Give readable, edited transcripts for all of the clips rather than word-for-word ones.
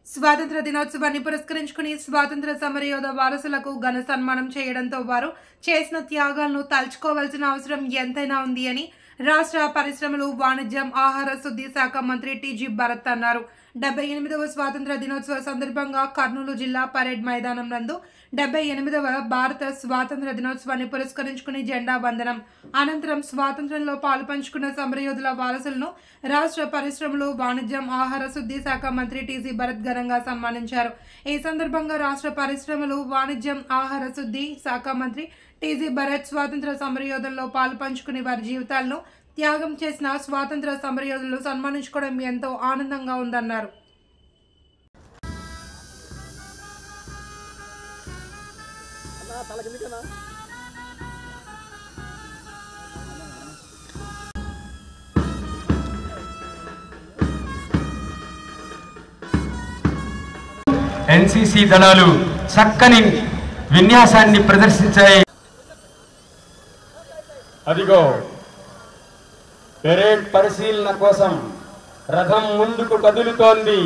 స్వాతంత్ర దినోత్సవాన్ని పురస్కరించుకుని స్వాతంత్ర సమరయోధ వారసులకు ఘన సన్మానం చేయడంతో వారు చేసిన త్యాగాలను తలుచుకోవాల్సిన అవసరం ఎంతైనా ఉంది అని రాష్ట్ర పరిశ్రమలు, వాణిజ్యం, ఆహార శుద్ధి శాఖ మంత్రి టీజీ భరత్ అన్నారు. 78వ స్వాతంత్ర దినోత్సవ సందర్భంగా కర్నూలు జిల్లా పరేడ్ మైదానం నందు 78వ భారత స్వాతంత్ర దినోత్సవాన్ని పురస్కరించుకుని జెండా వందనం అనంతరం స్వాతంత్రంలో పాలుపంచుకున్న సమరయోధుల వారసులను రాష్ట్ర పరిశ్రమలు, వాణిజ్యం, ఆహార శుద్ధి శాఖ మంత్రి టీజీ భరత్ ఘనంగా సన్మానించారు. ఈ సందర్భంగా రాష్ట్ర పరిశ్రమలు, వాణిజ్యం, ఆహార శుద్ధి శాఖ మంత్రి టీజీ భరత్ స్వాతంత్ర సమరయోధుల్లో పాలుపంచుకుని వారి జీవితాలను త్యాగం చేసిన స్వాతంత్ర సమరయోధులు సన్మానించుకోవడం ఎంతో ఆనందంగా ఉందన్నారు. ఎన్సీసీ దళాలు చక్కని విన్యాసాన్ని ప్రదర్శించాయి. అదిగో పెరేడ్ పరిశీలన కోసం రథం ముందుకు కదులుతోంది.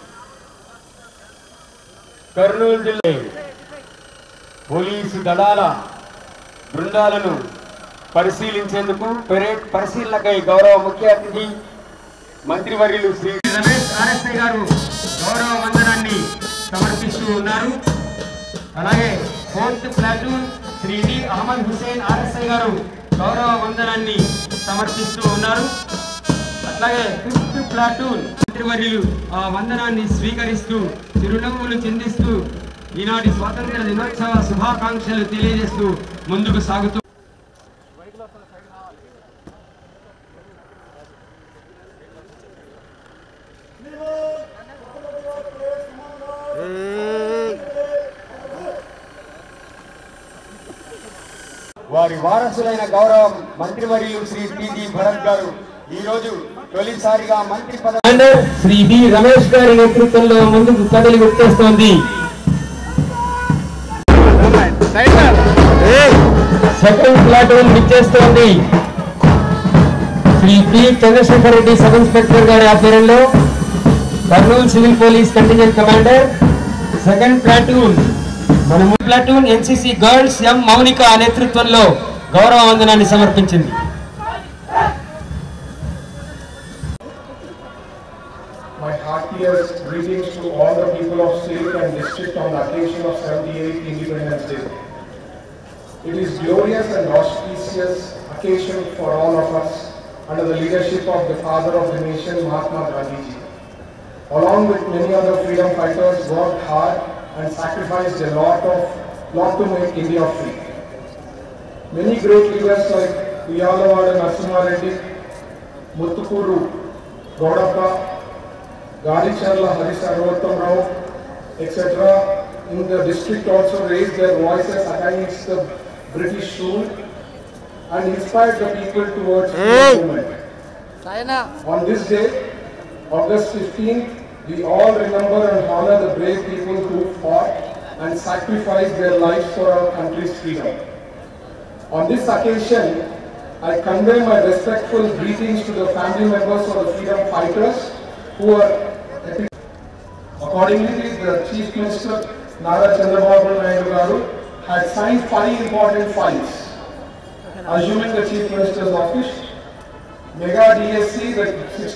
కర్నూలు జిల్లా పోలీసు దళాల బృందాలను పరిశీలించేందుకు పెరేడ్ పరిశీలనకై గౌరవ ముఖ్య అతిథి మంత్రివర్యులు శ్రీ రమేష్ ఆర్ఎస్ఐ గారు గౌరవ వందనాన్ని సమర్పిస్తూ ఉన్నారు. అలాగే 4th platoon Shri D Ahmed Hussain RSI గారు గౌరవ వందనాన్ని సమర్పిస్తూ ఉన్నారు. అట్లాగే 5th ప్లాటూన్ మంత్రివర్యులు ఆ వందనాన్ని స్వీకరిస్తూ చిరునవ్వులు చిందిస్తూ ఈనాటి స్వాతంత్ర దినోత్సవ శుభాకాంక్షలు తెలియజేస్తూ ముందుకు సాగుతూ వారి వారసులైన గౌరవ మంత్రివర్యులు శ్రీ టీజీ భరత్ గారు ఈ రోజు తొలిసారిగా మంత్రి పదవి శ్రీ బి రమేష్ గారి నేతృత్వంలో ముందుకు కదలి వచ్చేస్తోంది. సెకండ్ ప్లాటూన్ విచ్చేస్తోంది. Shri P Chandrasekhar Reddy sub inspector గారి ఆధ్వర్యంలో Kurnool civil police contingent commander second platoon మన platoon NCC girls M Mounika నేతృత్వంలో గౌరవ వందనాన్ని సమర్పించింది. My heartiest greetings to all the people of state and district on the occasion of 78th Independence Day. It is glorious and auspicious occasion for all of us under the leadership of the father of the nation, Mahatma Gandhi ji. Along with many other freedom fighters, worked hard and sacrificed a lot to make India free. Many great leaders like Uyalawada Narasimha Reddy, Muttukuru Gaudappa, Garicharla Hari Sarvottam Rao, etc. in the district also raised their voices against the British rule and inspired the people towards freedom movement. On this day, August 15th, we all remember and honor the brave people who fought and sacrificed their lives for our country's freedom. On this occasion, I convey my respectful greetings to the family members of the freedom fighters who are. Accordingly, the Chief Minister Nara Chandrababu Naidu Garu had signed 5 important files. Assuming the Chief Minister's office, Mega DSC, the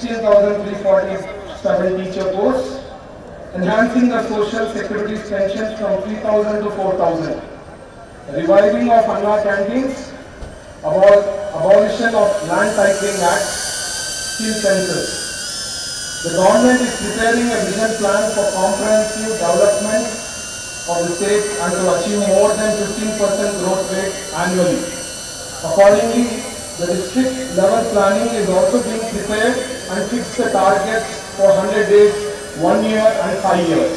16,347 teacher posts, enhancing the social security pensions from 3,000 to 4,000, reviving of Anna canteens, abolition of Land Titling Act, skill census. The government is preparing a vision plan for comprehensive development of the state and to achieve more than 15% growth rate annually. Accordingly, the district level planning is also being prepared and fixed the targets for 100 days, 1 year and 5 years.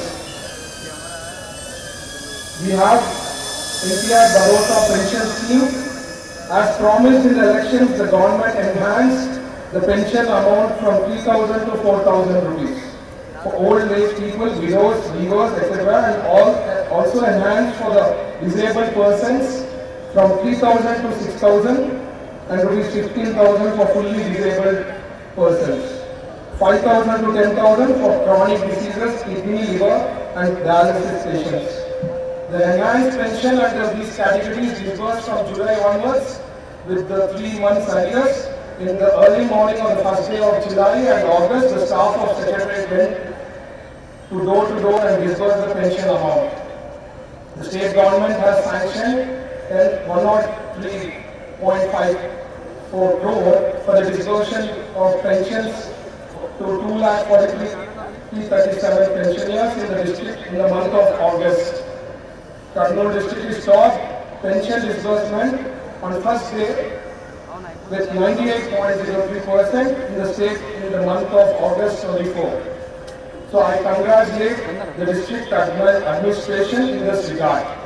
We have NTR Baroda pension scheme. As promised in the elections, the government enhanced the pension amount from 3,000 to 4,000 rupees for old age people, widows, weavers, etc. and also enhanced for the disabled persons from 3,000 to 6,000 and rupees 15,000 for fully disabled persons. 5,000 to 10,000 for chronic diseases, kidney, liver and dialysis patients. The enhanced pension under these categories disbursed from July onwards with the 3 months arrears. In the early morning on the first day of July and August, the staff of Secretariat went to door and disbursed the pension amount. The state government has sanctioned 103.54 crore for the disbursement of pensions to 2,43,37 pensioners in the district in the month of August. Kurnool district is top pension disbursement on first day with 98.03% in the state in the month of August 24. So I congratulate the district administration in this regard.